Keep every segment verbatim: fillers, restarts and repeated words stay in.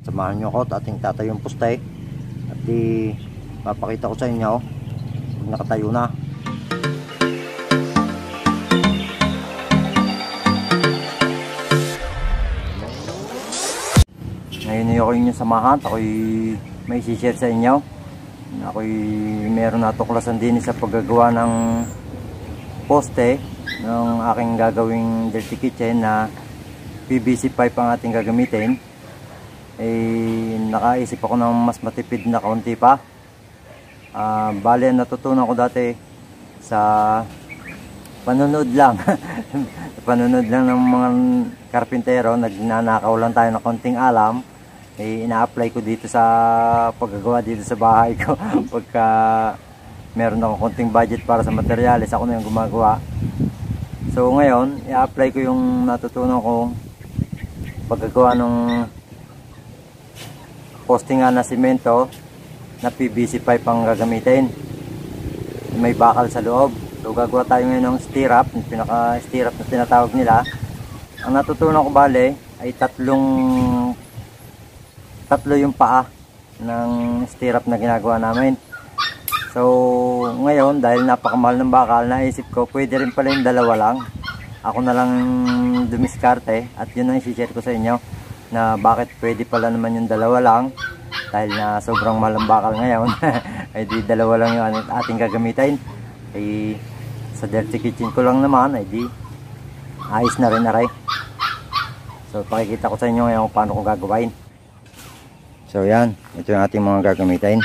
Samahan nyo ako at ating tatayo yung poste. At di papakita ko sa inyo pag nakatayo na. Ngayon ay ako inyong samahan. Ako'y may share sa inyo. Ako'y meron natuklasan din sa paggagawa ng poste ng aking gagawing dirty kitchen na P V C pipe ang ating gagamitin. Eh, nakaisip ako ng mas matipid na kaunti pa. Uh, bale, natutunan ko dati sa panonood lang. Panonood lang ng mga karpintero. Nagnanakaw lang tayo ng konting alam. Eh, ina-apply ko dito sa paggagawa dito sa bahay ko. Pagka meron akong konting budget para sa materyales, ako na yung gumagawa. So ngayon, i-apply ko yung natutunan ko paggagawa ng postingan na simento na P V C pipe ang gagamitin. May bakal sa loob. So gagawa tayo ngayon ng stirrup, yung pinaka stirrup na tinatawag nila. Ang natutunan ko bale ay tatlong tatlo yung paa ng stirrup na ginagawa namin. So ngayon, dahil napakamahal ng bakal, naisip ko pwede rin pala yung dalawa lang. Ako na lang dumiskarte at yun ang i-share ko sa inyo na bakit pwede pala naman yung dalawa lang. Dahil na sobrang mahal ng bakal ngayon ay di dalawa lang yung ating gagamitin. Ay sa dirty kitchen ko lang naman ay di ayos na rin aray. So pakikita ko sa inyo ngayon kung paano ko gagawin. So yan, ito yung ating mga gagamitin.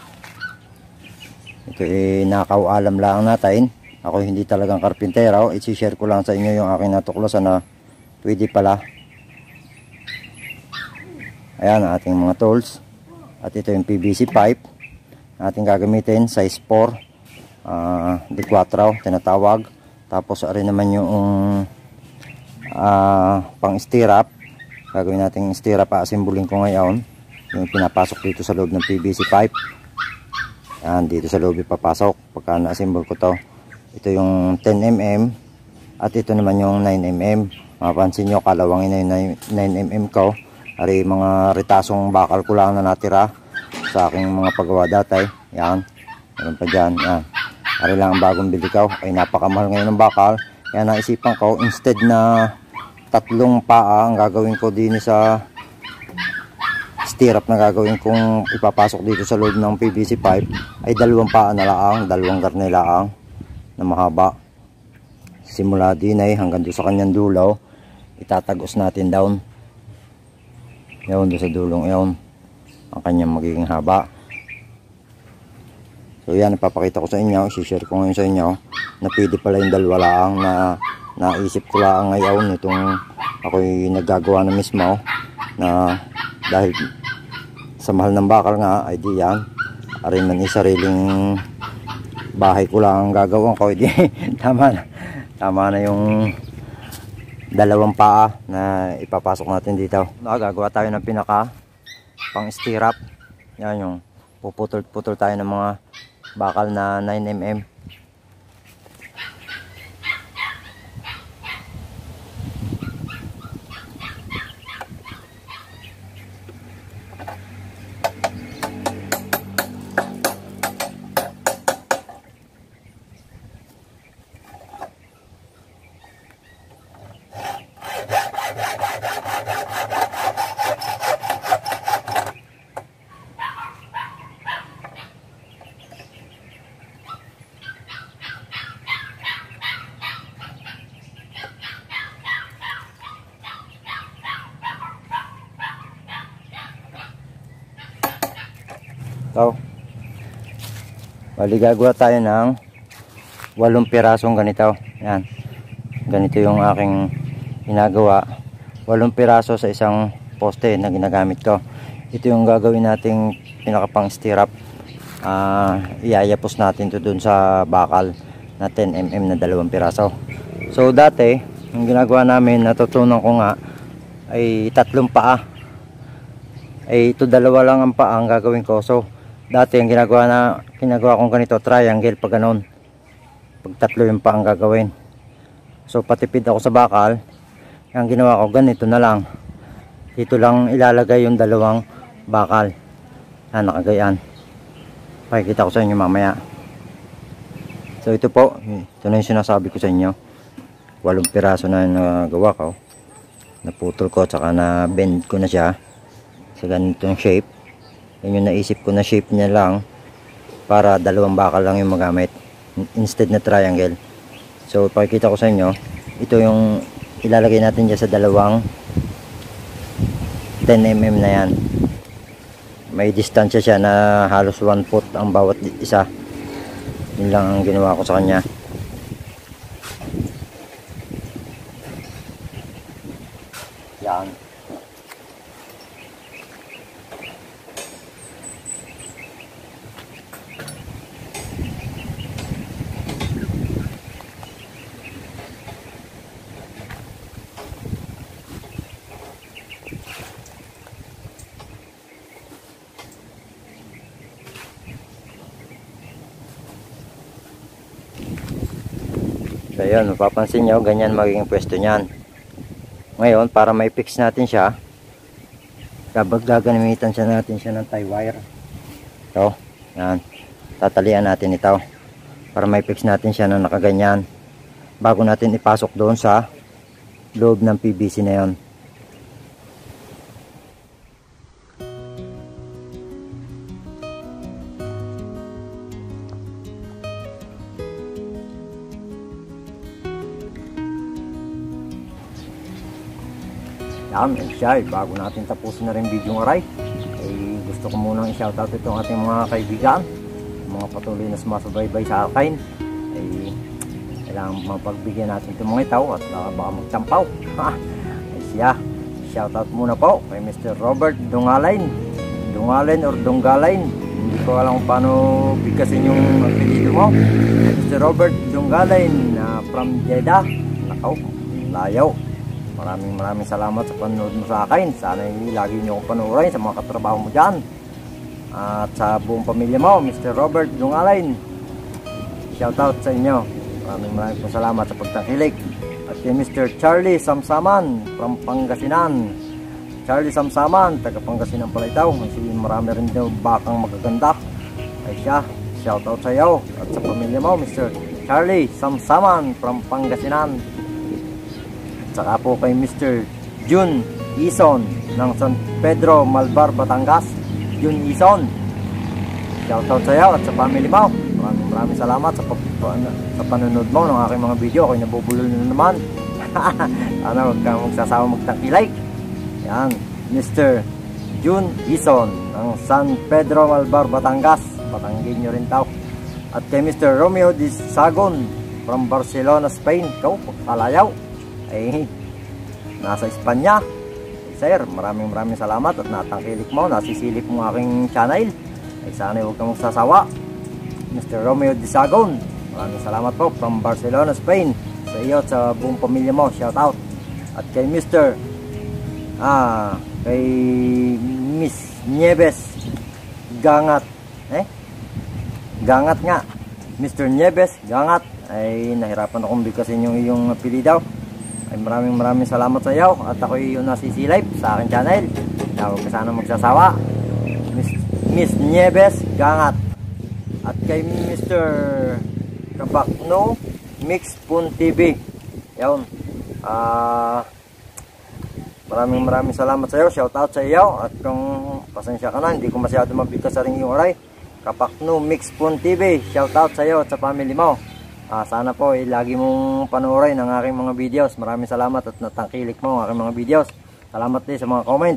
Ito ay nakaualam lang natin. Ako hindi talagang karpintero. I-share ko lang sa inyo yung aking natuklasan na pwede pala. Ayan ang ating mga tools. At ito yung P V C pipe ating gagamitin, size four, uh, di four tinatawag. Tapos ari naman yung uh, pang stirrup. Gagawin natin stirrup, aasimbulin ko ngayon yung pinapasok dito sa loob ng P V C pipe. Yan, dito sa loob ipapasok pagka na-assemble ko to. Ito yung ten millimeter at ito naman yung nine millimeter. Mapapansin nyo, kalawangin na yung nine millimeter ko. Ari mga ritasong bakal ko lang na natira sa aking mga paggawa dati. Yan, meron pa dyan. Yan, ari lang ang bagong bili ko. Ay napakamahal ngayon ng bakal. Yan, naisipan ko, instead na tatlong paa ang gagawin ko din sa stirrup na gagawin kong ipapasok dito sa loob ng P V C pipe, ay dalawang paa na laang, dalawang garne laang na mahaba. Simula din ay hanggang doon sa kanyang dulo, itatagos natin down. Yun, doon sa dulong yun ang kanyang magiging haba. So yan, ipapakita ko sa inyo, i-share ko ngayon sa inyo na pwede pala yung dalawa laang na naisip ko lang ngayon itong ako'y naggagawa na mismo na dahil sa mahal ng bakal nga ay di yan arin man sariling bahay ko lang ang gagawin ko, di tama na tama na yung dalawang paa na ipapasok natin dito. Gagawa tayo ng pinaka pang stirrup. Yan yung puputol-putol tayo ng mga bakal na nine millimeter. So, bali gagawa tayo ng walong pirasong ganito. Yan. Ganito yung aking ginagawa. Walong piraso sa isang poste na ginagamit ko. Ito yung gagawin nating pinakapang stirrup. Uh, iayapos natin to dun sa bakal na ten millimeter na dalawang piraso. So, dati, yung ginagawa namin, natutunan ko nga, ay tatlong paa. Ay ito dalawa lang ang paa ang gagawin ko. So, dati ang ginagawa na ginagawa kong ganito, triangle pag ganon. Pag tatlo yung pa ang gagawin. So patipid ako sa bakal. Ang ginawa ko ganito na lang. Dito lang ilalagay yung dalawang bakal. Yan, nakagayan. Pakikita ko sa inyo mamaya. So ito po, ito na yung sinasabi ko sa inyo. Walong piraso na nagawa ko. Naputol ko, tsaka na bend ko na siya sa ganitong shape. Yan yung naisip ko na shape niya lang, para dalawang bakal lang yung magamit instead na triangle. So pakikita ko sa inyo, ito yung ilalagay natin dyan sa dalawang ten millimeters na yan. May distansya siya na halos one foot ang bawat isa. Yun lang ang ginawa ko sa kanya. Yan. So yun, mapapansin nyo, ganyan magiging pwesto nyan. Ngayon, para may fix natin siya, gagamit siya natin siya ng tie wire. So, yan, tatalian natin ito para may fix natin siya na nakaganyan bago natin ipasok doon sa loob ng P V C na yun. Yan, and siya, bago natin tapusin na rin video ng aray, eh, gusto ko munang i-shoutout itong ating mga kaibigan, mga patuloy na sumasubaybay sa akin. Eh, kailangan mapagbigyan natin itong mga itaw at uh, baka magtampaw. Eh, siya, shoutout muna po kay Mister Robert Dungalain, Dungalain or Dungalain, hindi ko alam kung paano bigkasin yung apelido mo. Mister Robert Dungalain uh, from Jeddah. Nakaw, layaw. Maraming maraming salamat sa panonood mo sa akin. Sana lagi nyo akong panoorin sa mga katrabaho mo dyan. At sa buong pamilya mo, Mister Robert Dungalain. Shoutout sa inyo. Maraming maraming salamat sa pagtangkilik. At kay Mister Charlie Samsaman from Pangasinan. Charlie Samsaman, taga Pangasinan pala ito. Kasi marami rin daw bakang magaganda. Ay siya, shoutout sa iyo. At sa pamilya mo, Mister Charlie Samsaman from Pangasinan. Saka po kay Mister Jun Ison ng San Pedro, Malbar, Batangas. Jun Ison, shoutout sa iyo at sa family mo. Maraming maraming salamat sa, sa panonood mo ng aking mga video. Ako'y nabubulol na naman. Sana huwag kang magsasawa magtangkilike. Yan, Mister Jun Ison ng San Pedro, Malbar, Batangas. Batanggin nyo rin tao. At kay Mister Romeo Di Sagon from Barcelona, Spain. Ikaw, pagkalayaw. Ay, nasa Espanya. Sir, maraming maraming salamat at natangkilik mo, nasisilip mo aking channel. Ay sana huwag kang magsasawa. Mister Romeo Di Sagon, maraming salamat po from Barcelona, Spain. Sa iyo at sa buong pamilya mo, shout out. At kay Mister Ah, kay Miss Nieves Gangat. Eh? Gangat nga. Mister Nieves Gangat. Ay, nahirapan akong bigkasin yung iyong apelido. Ay maraming maraming salamat sa iyo at ako'y yung nasisilip sa aking channel. Huwag ka sana magsasawa. Miss, Miss Nieves Gangat. At kay Mister Kabakno Mixpun T V. Yun. Ah, maraming maraming salamat sa iyo. Shout out sa iyo. At kung pasensya ka na, hindi ko masyado mabigkas sa ring yung oray. Kabakno Mixpun T V. Shout out sa iyo at sa family mo. Ah, sana po eh, lagi mong panoorin ang aking mga videos. Maraming salamat at natangkilik mo ang aking mga videos. Salamat din sa mga comments.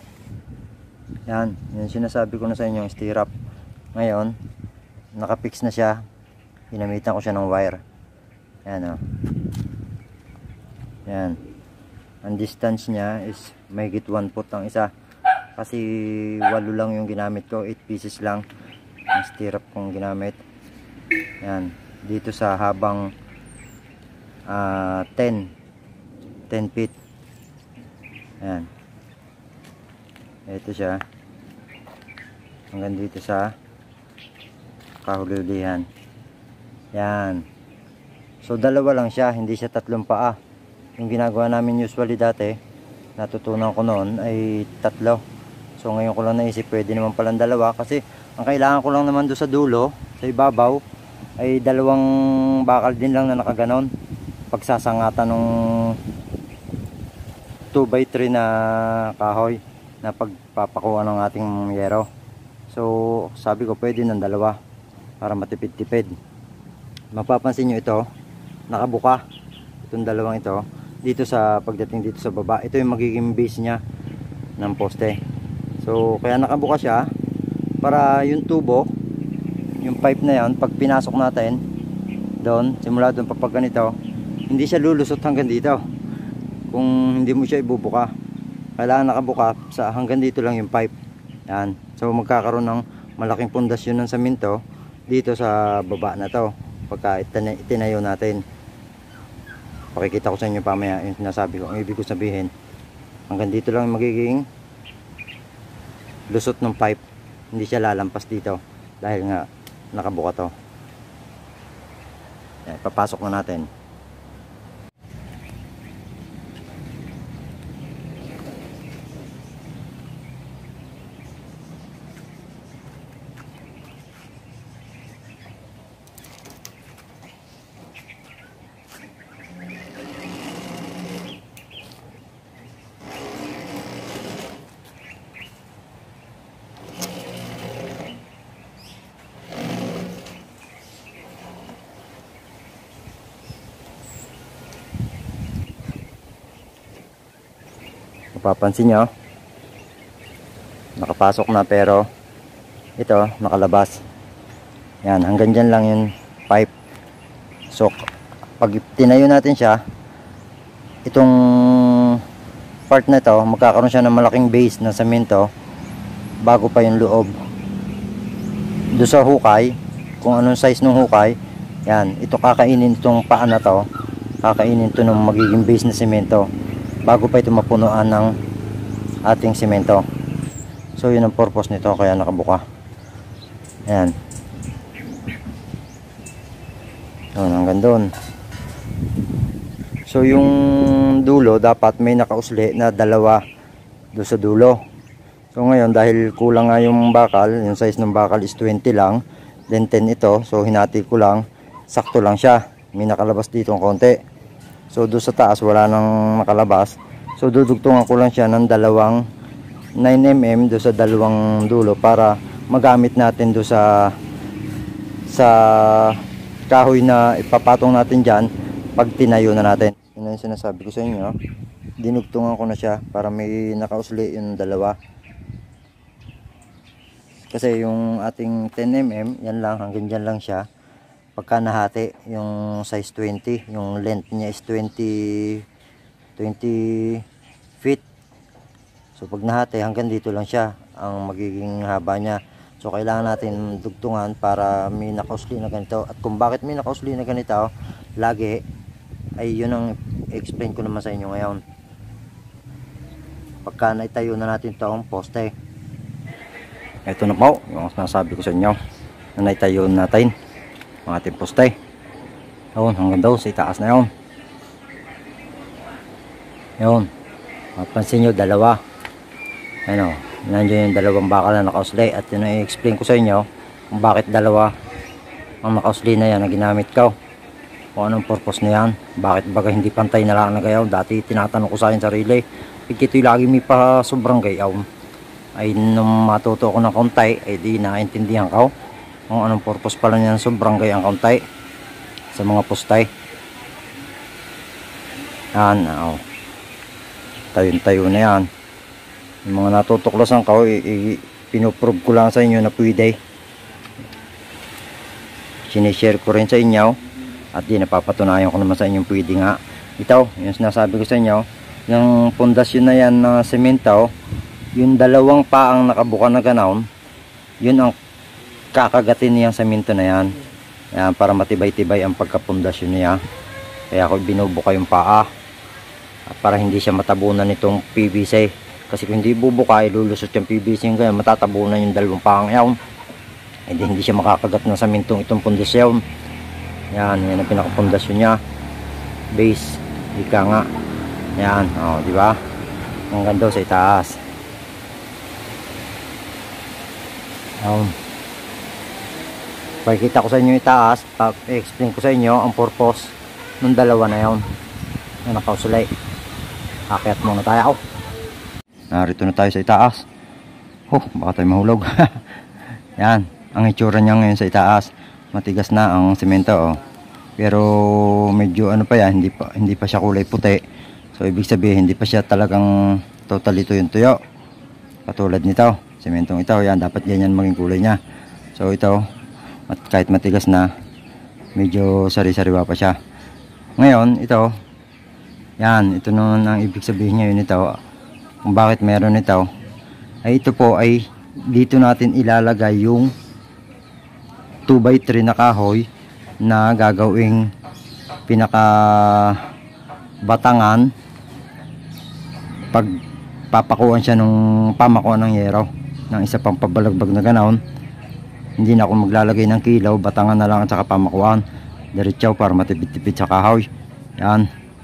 Yan, yan sinasabi ko na sa inyo, stirrup. Ngayon, nakapix na siya. Ginamitan ko siya ng wire. Yan o. Oh. Yan. Ang distance niya is mahigit one foot ang isa. Kasi walo lang yung ginamit ko. eight pieces lang ang stirrup kong ginamit. Yan. Dito sa habang uh, ten feet. Ayan. Ito siya hanggang dito sa kahulihan. Yan. So dalawa lang siya, hindi siya tatlong paa. Yung ginagawa namin usually dati, natutunan ko noon ay tatlo. So ngayon ko lang naisip pwede naman palang dalawa, kasi ang kailangan ko lang naman doon sa dulo, sa ibabaw, ay dalawang bakal din lang na nakaganon. Pagsasangatan ng two by three na kahoy na pagpapakuha ng ating yero. So sabi ko pwede ng dalawa para matipid-tipid. Mapapansin nyo ito, nakabuka itong dalawang ito dito sa pagdating dito sa baba. Ito yung magiging base nya ng poste. So kaya nakabuka siya para yung tubo, yung pipe na yan, pag pinasok natin doon, simula doon papag ganito, hindi siya lulusot hanggang dito kung hindi mo siya ibubuka. Kailangan nakabuka sa hanggang dito lang yung pipe yan. So magkakaroon ng malaking pundasyon ng semento dito sa baba na to pagka itinayo natin. Pakikita ko sa inyo pamaya yung sinasabi ko. Ang ibig ko sabihin, hanggang dito lang magiging lusot ng pipe, hindi siya lalampas dito dahil nga nakabuka to. Yan, papasok na natin. Mapapansin nyo, nakapasok na pero ito nakalabas. Yan, hanggang dyan lang yung pipe. So pag tinayo natin siya, itong part na ito magkakaroon siya ng malaking base na semento bago pa yung loob. Doon sa hukay, kung anong size ng hukay, yan, ito kakainin itong paa na to, kakainin ito ng magiging base na semento bago pa ito mapunuan ng ating semento. So yun ang purpose nito, kaya nakabuka. Ayan. Yun, hanggang doon. So yung dulo dapat may nakausli na dalawa doon sa dulo. So ngayon dahil kulang nga yung bakal, yung size ng bakal is twenty lang, then ten ito, so hinati ko lang, sakto lang siya. May nakalabas dito ng konti. So doon sa taas wala nang makalabas. So dudugtungan ko lang siya ng dalawang nine millimeter doon sa dalawang dulo para magamit natin doon sa sa kahoy na ipapatong natin dyan pag tinayo na natin. Yun yung sinasabi ko sa inyo. Dinugtungan ko na siya para may nakausli yung dalawa. Kasi yung ating ten millimeter, yan lang, hanggang dyan lang siya. Pagka nahati yung size twenty, yung length niya is twenty feet. So pag nahati hanggang dito lang siya ang magiging haba niya. So kailangan natin dugtungan para may nakausli na ganito. At kung bakit may nakausli na ganito lagi, ay yun ang explain ko naman sa inyo ngayon. Pagka naitayo na natin itong poste, ito na po yung sinasabi ko sa inyo na naitayo natin ang ating poste. Yun, hanggang daw sa itaas na yun. Yun, mapansin nyo dalawa. Ano, nandiyan yung dalawang bakal na nakausli. At yun ang i-explain ko sa inyo kung bakit dalawa ang nakausli na yan na ginamit ko, kung anong purpose na yan, bakit baga hindi pantay na lang na gayaw. Dati tinatanong ko sa akin sarili, ito'y lagi may pa sobrang gayaw. Ay nung matuto ko ng kauntay, ay di naintindihan ko kung anong purpose pala niyan sobrang gayang kauntay sa mga postay. Yan, oh. Tayo-tayo na yan. Yung mga natutuklasan ko, pinuprove ko lang sa inyo na pwede. Sinishare ko rin sa inyo at di napapatunayan ko naman sa inyo pwede nga. Ito, yung sinasabi ko sa inyo, yung pundasyon na yan ng semento, yung dalawang paang nakabuka na ganoon, yun ang kakagatin niyang semento na yan. Yan, para matibay-tibay ang pagkapundasyon niya. Kaya ako binubuka yung paa para hindi siya matabunan nitong P V C. Kasi kung hindi bubuka, ilulusot yung P V C yung ganyan, matatabunan yung dalawang paang yawn. Hindi, hindi siya makakagat ng samentong itong pundasyon. Yan, yan ang pinakapundasyon niya. Base, ika nga. Yan, oh, di ba? hanggang daw sa itaas. Um, Pakikita ko sa inyo itaas, i-explain ko sa inyo ang purpose ng dalawa na yun na nakausulay. Akyat muna tayo. Narito na tayo sa itaas. Oh, baka tayo mahulog. Yan, ang itsura niya ngayon sa itaas. Matigas na ang semento, oh. Pero medyo ano pa yan, hindi pa, hindi pa siya kulay puti. So ibig sabihin, hindi pa siya talagang totally tuyo-tuyo. Katulad nito, sementong ito, yan, dapat ganyan maging kulay niya. So ito, at kahit matigas na, medyo sari-sariwa pa siya. Ngayon, ito, yan, ito naman ang ibig sabihin ngayon ito. Kung bakit meron ito, ay ito po ay dito natin ilalagay yung two by three na kahoy na gagawing pinaka batangan pag papakuan siya nung pamakuan ng yero ng isa pang pabalagbag na ganaon. Hindi na ako maglalagay ng kilaw, batangan na lang at saka pamakuan diretsaw para matipid-tipid sa kahoy. Yan,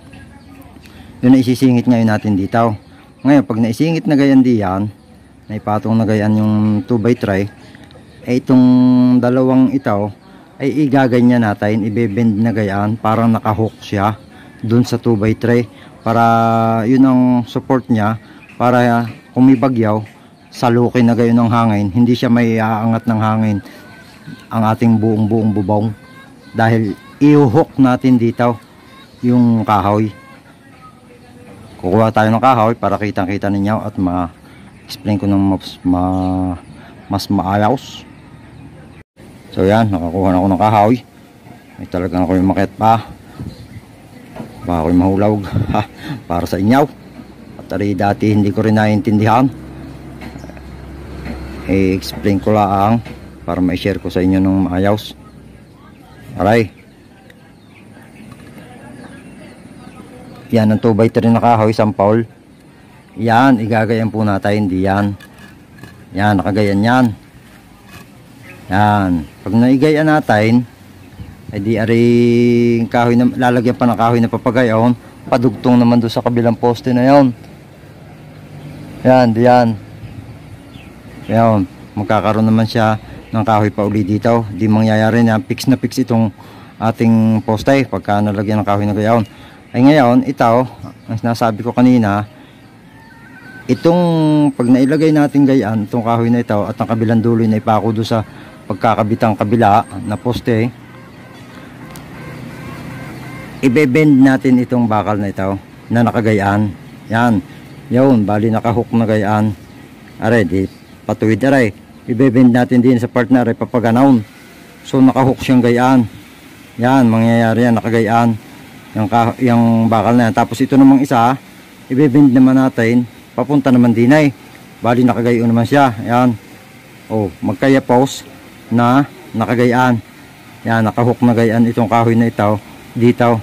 yun na isisingit ngayon natin dito. Ngayon pag naisingit na gayan diyan, naipatong na gayan yung two by three, ay itong dalawang ito ay igaganyan natin, ibebend na gayaan, parang nakahook siya dun sa two by three para yun ang support niya, para kung may bagyaw, salukin na gayon ng hangin, hindi siya may aangat ng hangin ang ating buong buong bubong dahil i-hook natin dito yung kahoy. Kukuha tayo ng kahoy para kitang kita ninyo at ma-explain ko ng mas, ma, mas maayos. So yan, nakakuha na ako ng kahoy. May talagang ako yung makit pa. Baka ako'y mahulog para sa inyo. At ari dati hindi ko rin naiintindihan. I-explain ko lang para ma-share ko sa inyo ng maayos. Aray. Yan ang two by three na kahoy, sampaul. Yan, igagayan po natin. Hindi yan. Yan, nakagayan yan. Yan. Pag naigayan natin, ay di aring kahoy na, lalagyan pa ng kahoy na papagayon, padugtong naman doon sa kabilang poste na yon. Yan, di yan. Yan, magkakaroon naman siya ng kahoy pa uli dito. Di mangyayari na, fix na fix itong ating poste pagka nalagyan ng kahoy na gayon. Ay ngayon, ito, ang sinasabi ko kanina, itong pag nailagay natin gayan, itong kahoy na ito at ang kabilang dulo na ipako doon sa pagkakabitang kabila na poste, ibebend natin itong bakal na ito na nakagayaan. Yan, yun, bali nakahook na gayaan. Aray, di patuwid aray. Ibebend natin din sa part na aray papaganaon. So nakahook siyang gayaan. Yan, mangyayari yan, nakagayaan yung, yung bakal na yan. Tapos ito namang isa, ibebend naman natin papunta naman din ay bali nakagayon naman siya. Yan, oh, magkaya pause na nakagayaan. Yan, nakahook na gayaan itong kahoy na ito dito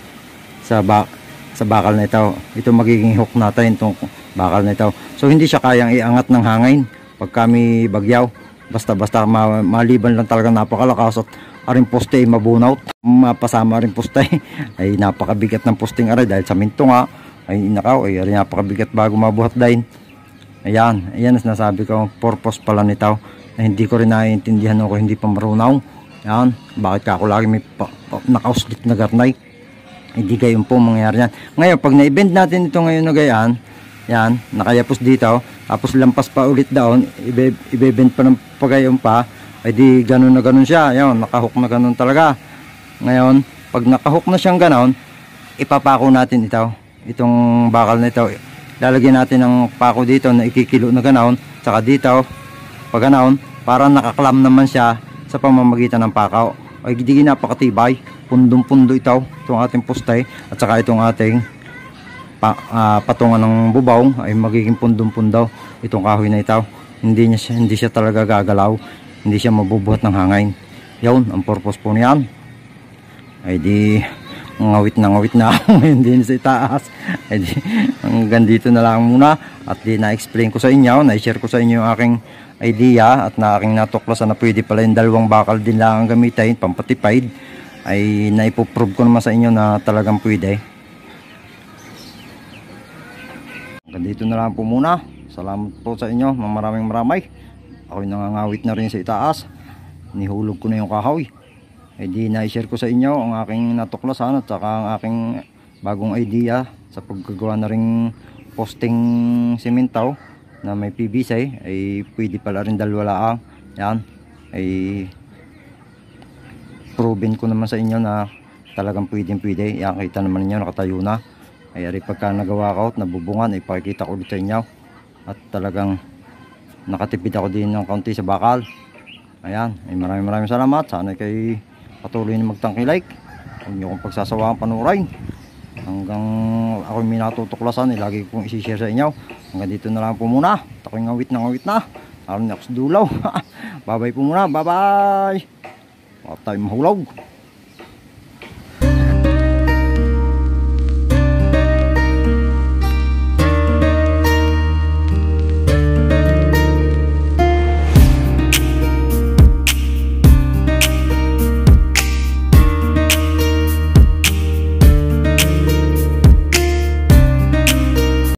sa bak sa bakal na ito. Ito magiging hook natin itong bakal na ito. So hindi siya kayang iangat ng hangin pag kami bagyaw. Basta basta ma maliban lang talaga napakalakas at aring poste ay mabunaut, mapasama rin poste ay napakabigat ng posting aray dahil sa minto nga ay inakaw ay aray napakabigat bago mabuhat din. Ayan, ayan ang sinasabi ko, purpose pala nito na hindi ko rin naiintindihan ako hindi pa marunaw. Yan, bakit ka ako lagi may nakauslit na garnay? Hindi gayon po mangyayari yan. Ngayon, pag na-bend natin ito ngayon na gayaan, yan, nakayapos dito, tapos lampas pa ulit doon, ibe, ibe-bend pa ng pagayon pa, ay di ganun na ganun siya. Yan, nakahook na ganun talaga. Ngayon, pag nakahook na siyang ganun, ipapako natin ito. Itong bakal na ito, lalagyan natin ng pako dito na ikikilo na ganun, saka dito, pag ganun, para nakaklam naman siya sa pamamagitan ng pakaw. Ay di napakatibay, pundong-pundo ito, itong ating poste at saka itong ating pa, uh, patungan ng bubaw ay magiging pundong-pundo itong kahoy na ito. Hindi niya siya, hindi siya talaga gagalaw, hindi siya mabubuhat ng hangin. Yun, ang purpose po niyan. Ay di ngawit na ngawit na ako ngayon din sa itaas. Ay di hanggang dito na lang muna at di na-explain ko sa inyo, na-share ko sa inyo yung aking idea at na aking natuklasan na pwede pala yung dalawang bakal din lang ang gamitin pampatipid, ay naipoprove ko naman sa inyo na talagang pwede. Hanggang dito na lang po muna. Salamat po sa inyo, maraming maramay. Ako'y nangangawit na rin sa itaas. Nihulog ko na yung kahoy. Eh di na-share ko sa inyo ang aking natuklasan at saka ang aking bagong idea sa paggagawa na ring posting simentaw na may P V C. Ay pwede pala rin dalawa lang. Yan. Ay proven ko naman sa inyo na talagang pwedeng pwede. Yan, kita naman niyo nakatayo na. Ay ari pagka nagawa ko at nabubungan ay pakikita ko ulit sa inyo. At talagang nakatipid ako din ng kaunti sa bakal. Ayan, ay maraming maraming salamat. Sana kay patuloy na magtangki-like. Huwag niyo kong pagsasawaan panuray. Hanggang ako may natutuklasan, eh, lagi kong isi-share sa inyo. Hanggang dito na lang po muna. Ako'y ngawit na ngawit na. Alam niyo ako sa dulaw. Bye bye po muna. Bye bye. Huwag tayo mahulog.